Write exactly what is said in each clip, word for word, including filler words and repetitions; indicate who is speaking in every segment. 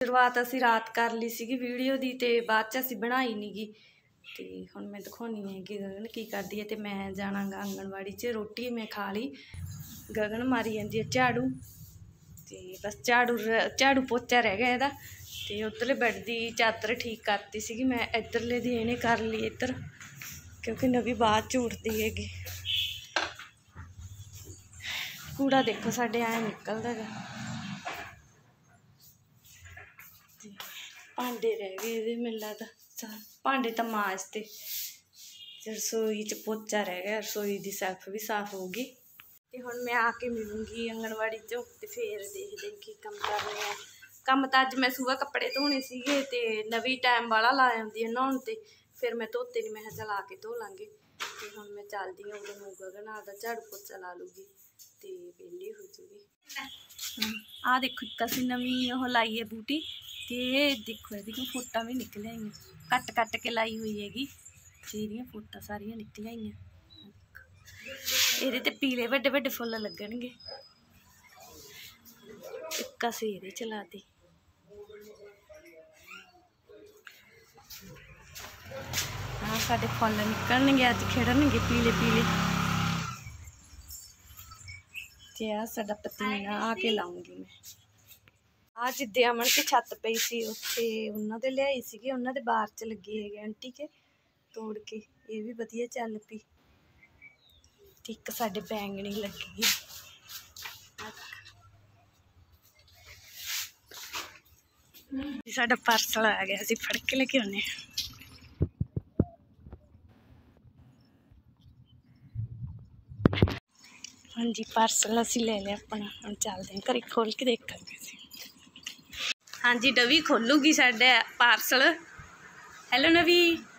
Speaker 1: शुरुआत असी रात कर ली सी वीडियो की, तो बाद च असी बनाई नहीं गी। तो हुण मैं दिखानी है कि गगन की करदी है। तो मैं जाना गा आंगनवाड़ी च, रोटी मैं खा ली। गगन मारी जाती है झाड़ू, तो बस झाड़ू झाड़ू पोचा रह गया इहदा। तो उधरले बैड की चादर ठीक करती सी मैं, इधरले दी इहने कर ली इधर, क्योंकि नवी बाद च उठती हैगी। कूड़ा देखो साढ़े ऐ निकलदा है। भांडे रह गए ये मैनूं लगदा, भांडे तो मांजते, रसोई च पोचा रह गया, रसोई की सैल्फ भी साफ होगी। तो हुण मैं आके मिलूँगी आंगनवाड़ी चों, तो फिर देखते की कम कर रहे हैं। कम तो अज मैं सुबह कपड़े धोने सीगे, ते नवी टाइम वाला ला आंदी है नहाउण ते, फिर मैं धोते नहीं, मैं चल आके धो लांगे। तो हुण मैं चलदी हूँ, उधर नूं गगन आपदा झाड़ू पोचा ला लूगी, तो वेली हो जूगी। आ देखो एक असीं नवीं ओह लाई है बूटी, तो देखो ये फुट्टां भी निकल आई, कट कट के लाई हुई हैगी, एहदियां फुट्टां सारियां निकल आई। ये पीले वड्डे वड्डे फुल लगणगे, एक असीं इहदे च लाती। हाँ साडे फुल निकलणगे अज, खिड़नगे पीले पीले। ते आ साडा पतीना आके लाऊंगी मैं। आ जिद्दे अमन की छत पई सी उत्थे उन्हां दे लियाई सीगी, उन्हां दे बाहर च लगी है आंटी के तोड़ के, ये भी वधिया चल पई। एक साडे बैंगनी लगी, साडा पार्सल आ गया, असीं फड़ के लेके आने। हाँ जी पार्सल असी ले लिया अपना, हम चलते हैं घरे खोल के देखेंगे। हाँ जी नवी खोलूगी साडे पार्सल। हैलो नवी।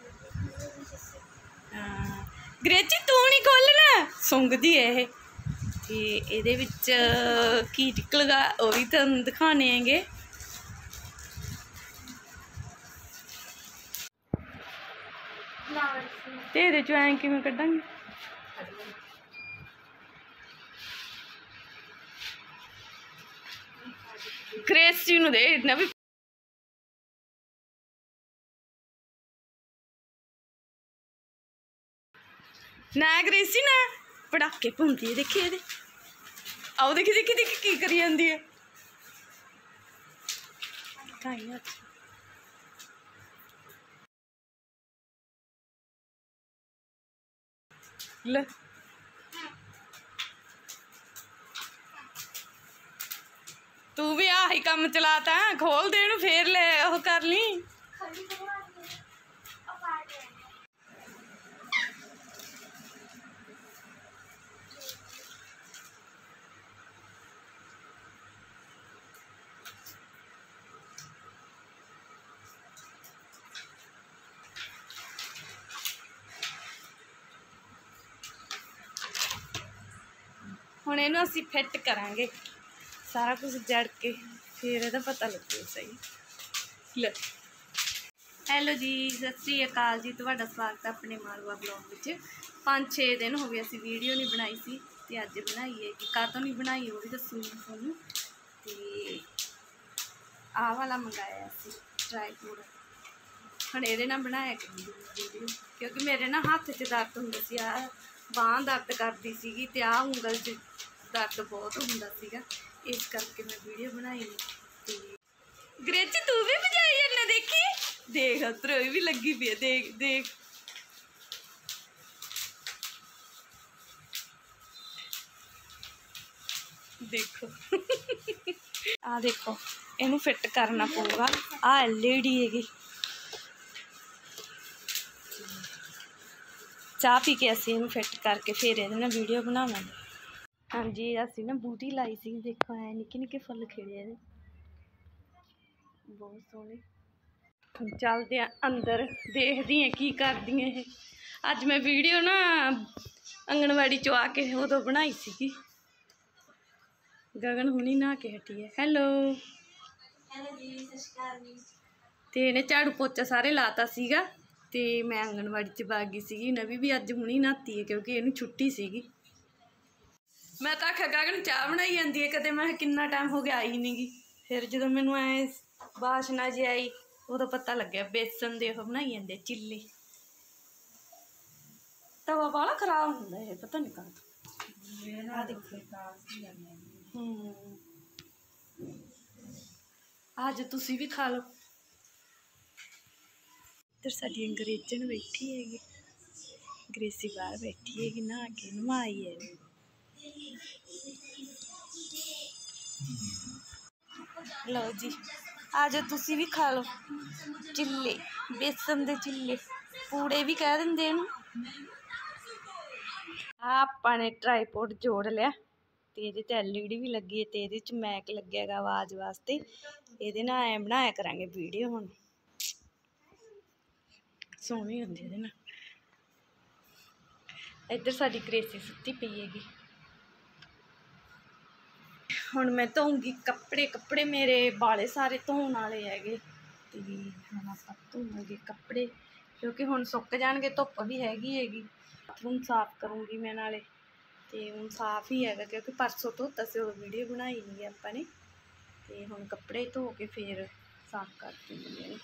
Speaker 1: हाँ ग्रेची तू नहीं खोलना, सुंघदी है ये। ते इहदे विच की निकलगा वो भी तुहानूं दिखाने हैगे। ते इहदे चों ऐं किवें कड्डांगे? ग्रेसी नूं दे नवी। ना ग्रेसी ना पटाके भुनदी है, देखी ये। आओ देखी देखी देखी की करी जाती है। ले तू भी आही काम चलाता है, खोल दे नूं फिर ले ओह कर ली। हुण इहनूं असीं फिट करांगे सारा कुछ जड़ के, फिर इहदा पता लगे सही। ले हैलो जी सत श्री अकाल जी, तुहाडा स्वागत है अपने मालवा ब्लॉग विच। पाँच छे दिन हो गए असीं वीडियो नहीं बनाई सी, ते अज बनाई है कि कातों नहीं बनाई वो भी दसूँगी तुहानूं। ते आ वाला मंगाया असीं ट्राईपोड, हुण इहदे नाल बनाया करूँगी वीडियो, क्योंकि मेरे ना हत्थ च दर्द हुंदा सी, आ बांह दर्द करदी सीगी, ते आ उंगल च दर्द बहुत हुंदा सीगा, इस करके मैं वीडियो बनाई नहीं। ग्रेची तू भी बजाई जाना, देखी देख उधर भी लगी पई है, देख देख देखो। आ देखो इनू फिट करना पऊगा। आ एल ई डी हैगी, चाह पी के असीं इनू फिट करके फिर इहदे नाल वीडियो बनावांगे। हाँ जी असीं ना बूटी लाई सी, देखो ऐ निक्के निक्के फुल खिड़े इहदे बहुत सोहने। चलते हैं अंदर, देखदी हैं की करदियां ये। अज मैं वीडियो ना आंगनवाड़ी चो आके उदों बनाई सीगी। गगन हुणी नहा के हटी है। हैलो हैलो जी सत श्री अकाल जी। ते इहने झाड़ू पोचा सारे लाता सीगा, ते मैं आंगनवाड़ी च बागी सीगी। नवी भी अज हुणी नहाती है क्योंकि इहनूं छुट्टी सीगी। मैं तो आख्या गगन चाह बनाई जाती है, कदे मैं किन्ना टाइम हो गया आई नहीं गी, फिर जो मैनू ऐ वाशना जी आई उदों पता लग्या बेसन दे ओह बनाई जांदे चिल्ले। तवा वाला खराब होंदा है पता नहीं कद। आज तुसी भी खा लो। इधर साडी अंग्रेजन बैठी हैगी, ग्रेसी बाहर बैठी हैगी नहा के नवाई है। लो जी आज तुसी भी खा लो चिल्ले, बेसन दे चिल्ले, पूड़े भी कह देंगे इन्हूं। आपां ने ट्राईपोड जोड़ लिया ते इहदे ते एल ई डी भी लगी है ते इहदे च मैक लगेगा आवाज़ वास्ते। इहदे नाल ऐ बनाया करांगे वीडियो हुण, सोहनी होंदी इहदे नाल। इधर साडी ग्रेसी सुत्ती पई हैगी। हुण मैं धोऊंगी कपड़े, कपड़े मेरे बाले सारे धोने वाले हैगे ते हुण आपां धोवांगे कपड़े क्योंकि हुण सुक जाणगे, धुप्प भी हैगी हैगी। बाथरूम साफ करूँगी मैं नाले ते हुण साफ ही हैगा क्योंकि परसों धोता सी उदों वीडियो बनाई नहीं आपां ने ते हुण कपड़े धो के फिर साफ कर दूँगी।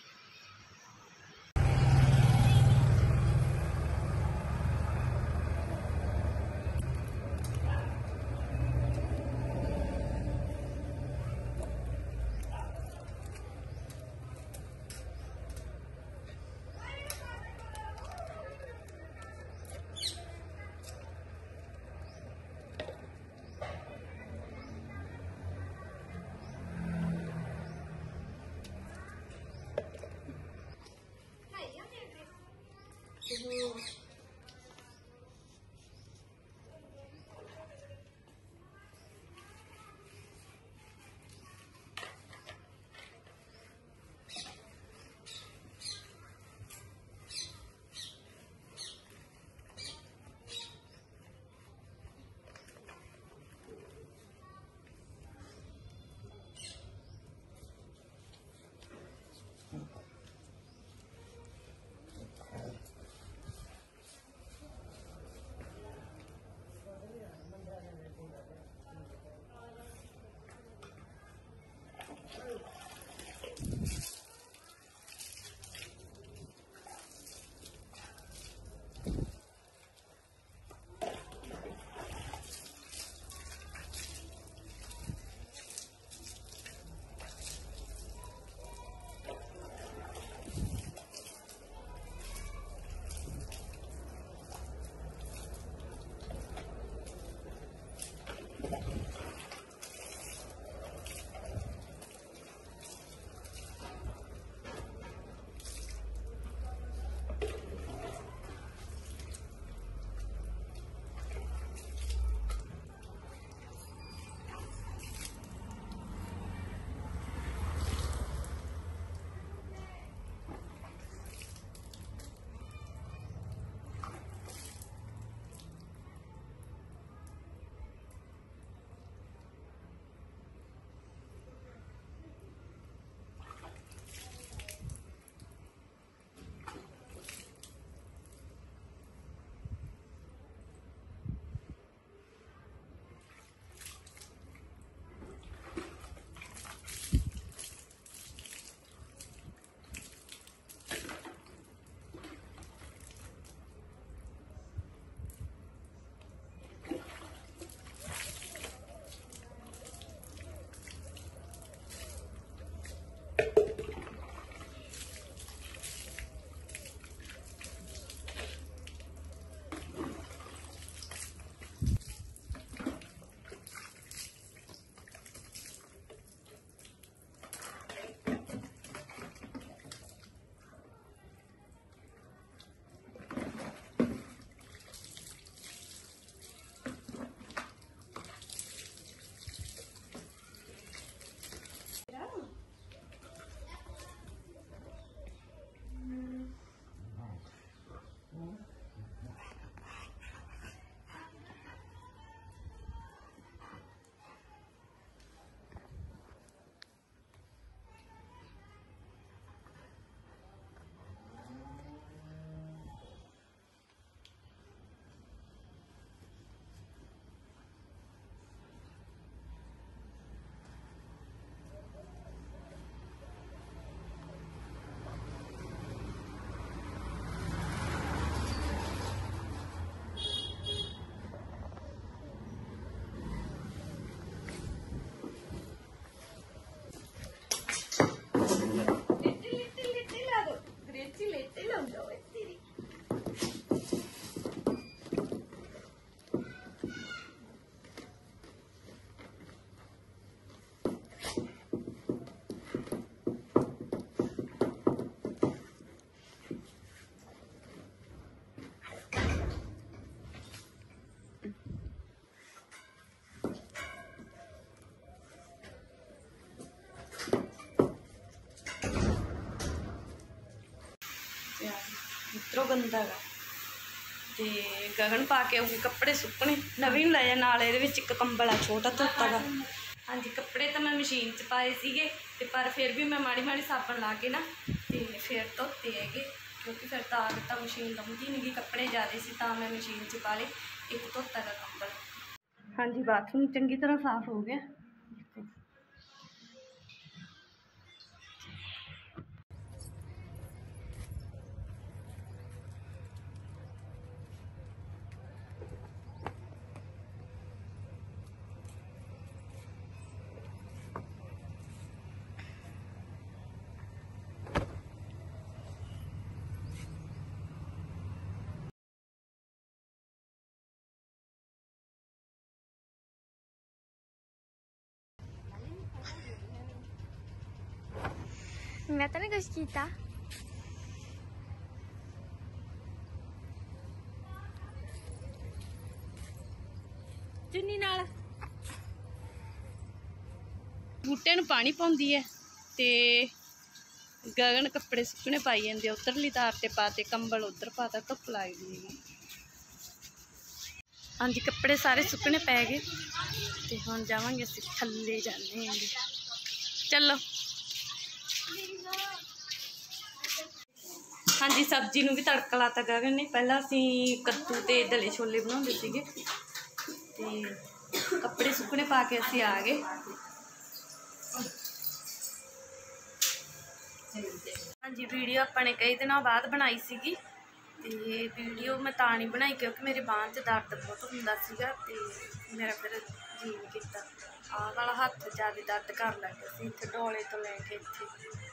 Speaker 1: इधरों गंदा गा ते गगन पा के आऊगी कपड़े सुकने नवीं लै जा नाल इहदे विच इक कंबल आ छोटा धोता गा। हाँ जी कपड़े तो मैं मशीन च पाए सीगे ते पर फिर भी मैं माड़ी माड़ी साबन ला के ना ते फिर धोते हैगे क्योंकि फिर दाग तो मशीन लाउंदी नहीं गी कपड़े ज़्यादा सी तां मैं मशीन च पा ले एक धोता गा कंबल। हाँ जी बाथरूम चंगी तरह साफ हो गया।
Speaker 2: मैं तो नहीं कुछ किया। चुन्नी नाल
Speaker 1: बूटे नूं पानी पाउंदी है ते गगन कपड़े सुकने पाई जांदे उधरली तार ते पाते कंबल उधर पाता धुप्प लगदी है। हाँ जी कपड़े सारे सुकने पै गए ते हुण जावांगे असीं थल्ले जाने हैं। चलो हाँ जी सब्जी नूं भी तड़का लाता गगन ने। पहला असीं कद्दू ते दले छोले बनाउंदे सीगे ते कपड़े सुकने पा के असीं आ गए। हाँ जी वीडियो अपने कई दिनों बाद बनाई सीगी ते वीडियो मैं तां नहीं बनाई क्योंकि मेरी बांह च दर्द बहुत हुंदा सीगा ते मेरा फिर जी नहीं कीता। आह वाला हत्थ ज़्यादा दर्द कर लग गया सी इत्थे डोले तो लैके इत्थे।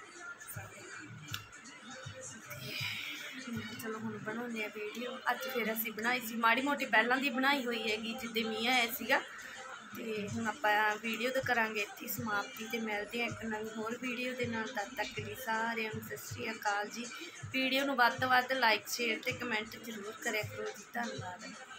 Speaker 1: चलो हुण बनाउने आ वीडियो। अज फिर असीं बनाई सी माड़ी मोटी पहलां दी बनाई हुई हैगी जिद्दे मींह आया सीगा ते हुण आपां वीडियो तो करांगे इत्थे समाप्ति ते मिलदे आ इक नवीं होर वीडियो दे नाल। तद तक ली सारिआं नूं सत श्री अकाल जी। वीडियो नूं वध तो वध लाइक शेयर ते कमेंट जरूर करिआ करो जी। धन्नवाद।